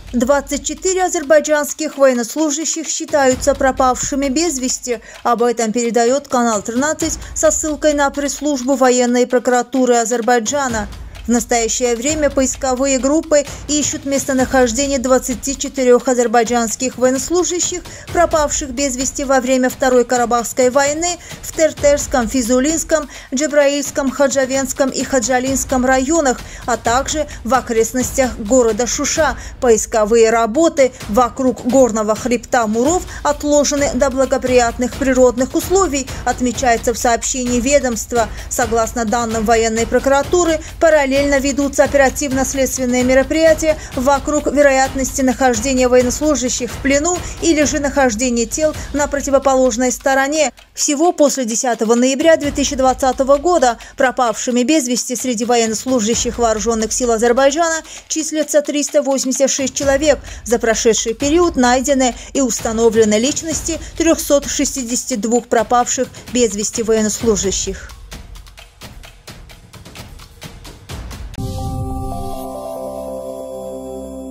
24 азербайджанских военнослужащих считаются пропавшими без вести. Об этом передает канал 13 со ссылкой на пресс-службу военной прокуратуры Азербайджана. В настоящее время поисковые группы ищут местонахождение 24 азербайджанских военнослужащих, пропавших без вести во время Второй Карабахской войны в Тертерском, Физулинском, Джабраильском, Хаджавенском и Хаджалинском районах, а также в окрестностях города Шуша. Поисковые работы вокруг горного хребта Муров отложены до благоприятных природных условий, отмечается в сообщении ведомства. Согласно данным военной прокуратуры, параллельно ведутся оперативно-следственные мероприятия вокруг вероятности нахождения военнослужащих в плену или же нахождения тел на противоположной стороне. Всего после 10 ноября 2020 года пропавшими без вести среди военнослужащих вооруженных сил Азербайджана числятся 386 человек. За прошедший период найдены и установлены личности 362 пропавших без вести военнослужащих.